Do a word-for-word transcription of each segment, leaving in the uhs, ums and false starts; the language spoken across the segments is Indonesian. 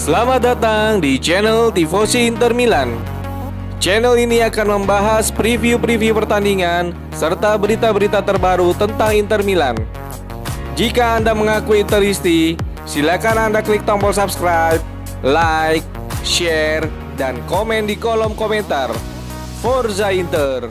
Selamat datang di channel Tifosi Inter Milan. Channel ini akan membahas preview-preview pertandingan serta berita-berita terbaru tentang Inter Milan. Jika Anda mengaku Interisti, silakan Anda klik tombol subscribe, like, share, dan komen di kolom komentar. Forza Inter.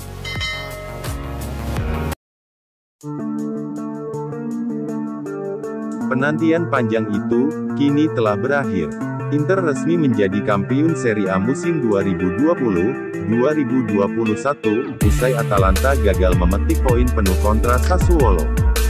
Penantian panjang itu kini telah berakhir. Inter resmi menjadi kampiun Serie A musim dua ribu dua puluh dua ribu dua puluh satu, usai Atalanta gagal memetik poin penuh kontra Sassuolo.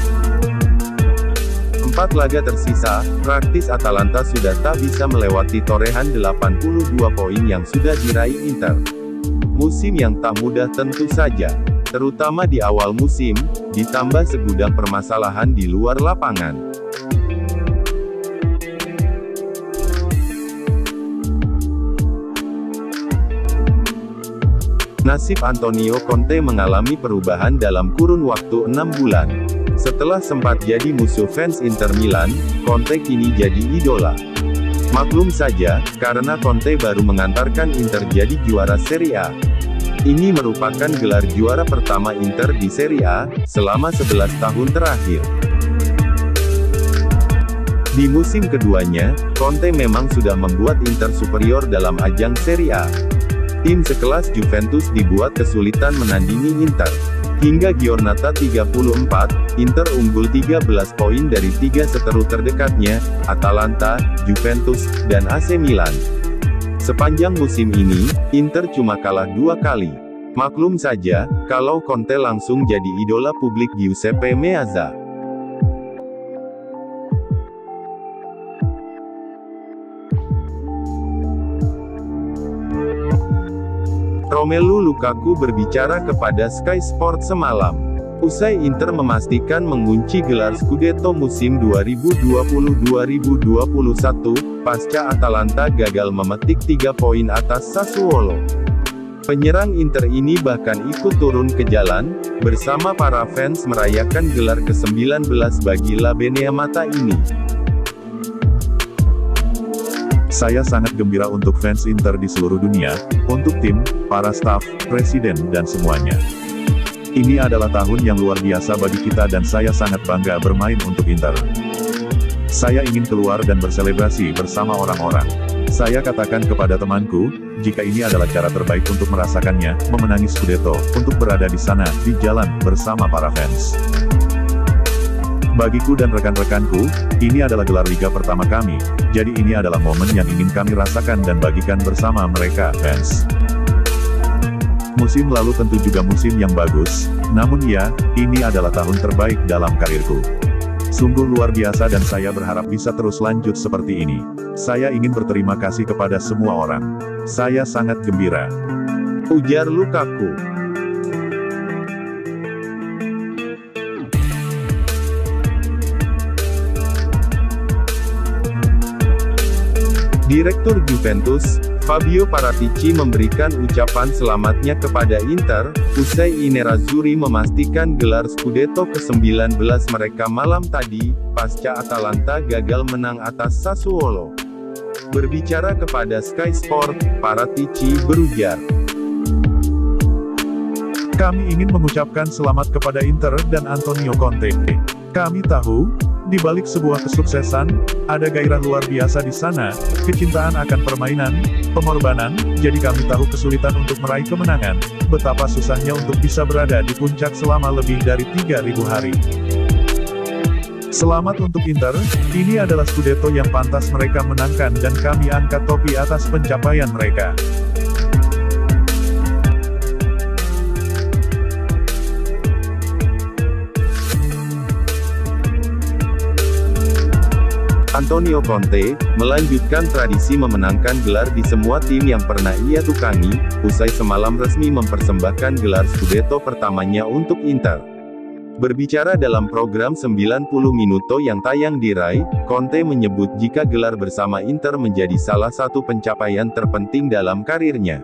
Empat laga tersisa, praktis Atalanta sudah tak bisa melewati torehan delapan puluh dua poin yang sudah diraih Inter. Musim yang tak mudah tentu saja, terutama di awal musim, ditambah segudang permasalahan di luar lapangan. Nasib Antonio Conte mengalami perubahan dalam kurun waktu enam bulan. Setelah sempat jadi musuh fans Inter Milan, Conte kini jadi idola. Maklum saja, karena Conte baru mengantarkan Inter jadi juara Serie A. Ini merupakan gelar juara pertama Inter di Serie A, selama sebelas tahun terakhir. Di musim keduanya, Conte memang sudah membuat Inter superior dalam ajang Serie A. Tim sekelas Juventus dibuat kesulitan menandingi Inter. Hingga Giornata tiga puluh empat, Inter unggul tiga belas poin dari tiga seteru terdekatnya, Atalanta, Juventus, dan A C Milan. Sepanjang musim ini, Inter cuma kalah dua kali. Maklum saja, kalau Conte langsung jadi idola publik Giuseppe Meazza. Romelu Lukaku berbicara kepada Sky Sport semalam. Usai Inter memastikan mengunci gelar Scudetto musim dua ribu dua puluh dua ribu dua puluh satu, pasca Atalanta gagal memetik tiga poin atas Sassuolo. Penyerang Inter ini bahkan ikut turun ke jalan, bersama para fans merayakan gelar ke sembilan belas bagi La Beneamata ini. Saya sangat gembira untuk fans Inter di seluruh dunia, untuk tim, para staf, presiden, dan semuanya. Ini adalah tahun yang luar biasa bagi kita dan saya sangat bangga bermain untuk Inter. Saya ingin keluar dan berselebrasi bersama orang-orang. Saya katakan kepada temanku, jika ini adalah cara terbaik untuk merasakannya, memenangi Scudetto, untuk berada di sana, di jalan, bersama para fans. Bagiku dan rekan-rekanku, ini adalah gelar liga pertama kami, jadi ini adalah momen yang ingin kami rasakan dan bagikan bersama mereka, fans. Musim lalu tentu juga musim yang bagus, namun ya, ini adalah tahun terbaik dalam karirku. Sungguh luar biasa dan saya berharap bisa terus lanjut seperti ini. Saya ingin berterima kasih kepada semua orang. Saya sangat gembira, ujar Lukaku. Direktur Juventus, Fabio Paratici memberikan ucapan selamatnya kepada Inter, usai I Nerazzurri memastikan gelar Scudetto ke sembilan belas mereka malam tadi, pasca Atalanta gagal menang atas Sassuolo. Berbicara kepada Sky Sport, Paratici berujar, "Kami ingin mengucapkan selamat kepada Inter dan Antonio Conte. Kami tahu, di balik sebuah kesuksesan, ada gairah luar biasa di sana, kecintaan akan permainan, pengorbanan, jadi kami tahu kesulitan untuk meraih kemenangan, betapa susahnya untuk bisa berada di puncak selama lebih dari tiga ribu hari. Selamat untuk Inter, ini adalah Scudetto yang pantas mereka menangkan dan kami angkat topi atas pencapaian mereka." Antonio Conte melanjutkan tradisi memenangkan gelar di semua tim yang pernah ia tukangi, usai semalam resmi mempersembahkan gelar Scudetto pertamanya untuk Inter. Berbicara dalam program sembilan puluh Minuto yang tayang di Rai, Conte menyebut jika gelar bersama Inter menjadi salah satu pencapaian terpenting dalam karirnya.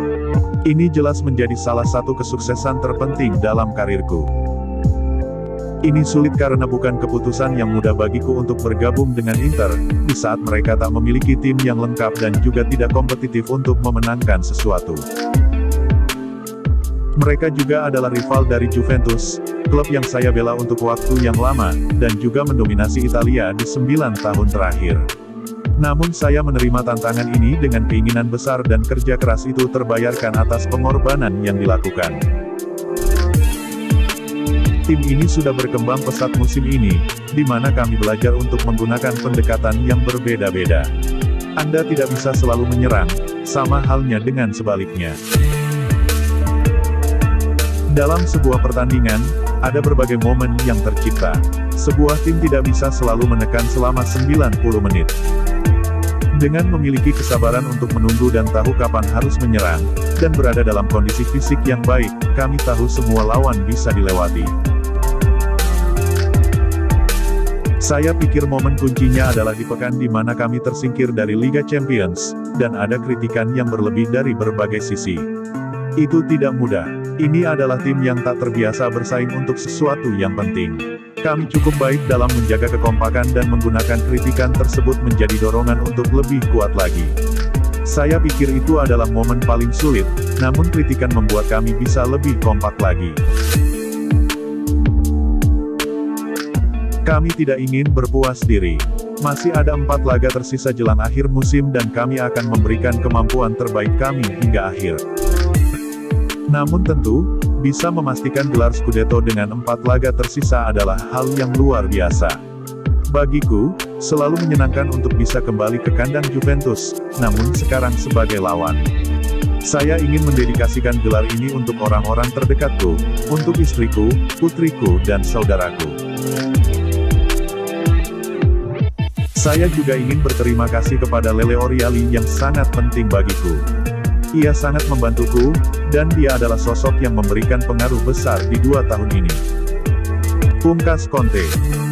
"Ini jelas menjadi salah satu kesuksesan terpenting dalam karirku. Ini sulit karena bukan keputusan yang mudah bagiku untuk bergabung dengan Inter, di saat mereka tak memiliki tim yang lengkap dan juga tidak kompetitif untuk memenangkan sesuatu. Mereka juga adalah rival dari Juventus, klub yang saya bela untuk waktu yang lama, dan juga mendominasi Italia di sembilan tahun terakhir. Namun saya menerima tantangan ini dengan keinginan besar dan kerja keras itu terbayarkan atas pengorbanan yang dilakukan. Tim ini sudah berkembang pesat musim ini, di mana kami belajar untuk menggunakan pendekatan yang berbeda-beda. Anda tidak bisa selalu menyerang, sama halnya dengan sebaliknya. Dalam sebuah pertandingan, ada berbagai momen yang tercipta. Sebuah tim tidak bisa selalu menekan selama sembilan puluh menit. Dengan memiliki kesabaran untuk menunggu dan tahu kapan harus menyerang, dan berada dalam kondisi fisik yang baik, kami tahu semua lawan bisa dilewati. Saya pikir momen kuncinya adalah di pekan di mana kami tersingkir dari Liga Champions, dan ada kritikan yang berlebih dari berbagai sisi. Itu tidak mudah. Ini adalah tim yang tak terbiasa bersaing untuk sesuatu yang penting. Kami cukup baik dalam menjaga kekompakan dan menggunakan kritikan tersebut menjadi dorongan untuk lebih kuat lagi. Saya pikir itu adalah momen paling sulit, namun kritikan membuat kami bisa lebih kompak lagi. Kami tidak ingin berpuas diri. Masih ada empat laga tersisa jelang akhir musim dan kami akan memberikan kemampuan terbaik kami hingga akhir. Namun tentu, bisa memastikan gelar Scudetto dengan empat laga tersisa adalah hal yang luar biasa. Bagiku, selalu menyenangkan untuk bisa kembali ke kandang Juventus, namun sekarang sebagai lawan. Saya ingin mendedikasikan gelar ini untuk orang-orang terdekatku, untuk istriku, putriku dan saudaraku. Saya juga ingin berterima kasih kepada Lele Oriali yang sangat penting bagiku. Ia sangat membantuku, dan dia adalah sosok yang memberikan pengaruh besar di dua tahun ini. Pungkas Conte.